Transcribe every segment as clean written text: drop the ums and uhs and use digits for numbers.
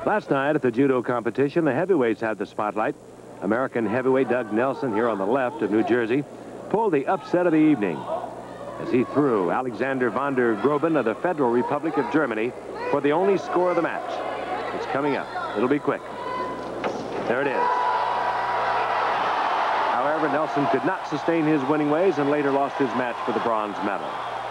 Last night at the judo competition, the heavyweights had the spotlight. American heavyweight Doug Nelson, here on the left of New Jersey, pulled the upset of the evening as he threw Alexander von der Groben of the Federal Republic of Germany for the only score of the match. It's coming up. It'll be quick. There it is. However, Nelson could not sustain his winning ways and later lost his match for the bronze medal.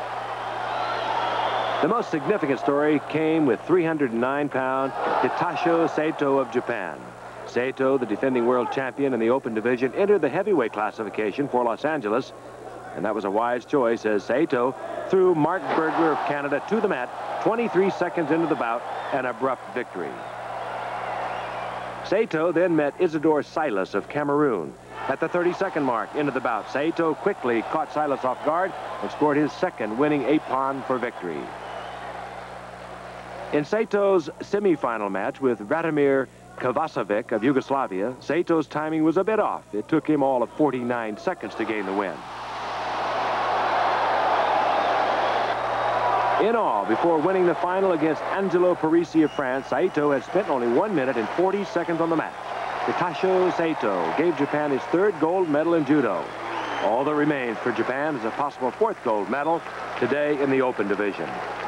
The most significant story came with 309-pound Hitoshi Saito of Japan. Saito, the defending world champion in the open division, entered the heavyweight classification for Los Angeles, and that was a wise choice as Saito threw Mark Berger of Canada to the mat 23 seconds into the bout, an abrupt victory. Saito then met Isidore Silas of Cameroon. At the 30-second mark into the bout, Saito quickly caught Silas off guard and scored his second winning ippon for victory. In Saito's semifinal match with Radomir Kovacevic of Yugoslavia, Saito's timing was a bit off. It took him all of 49 seconds to gain the win. In all, before winning the final against Angelo Parisi of France, Saito had spent only 1 minute and 40 seconds on the match. Hitoshi Saito gave Japan his third gold medal in judo. All that remains for Japan is a possible fourth gold medal today in the open division.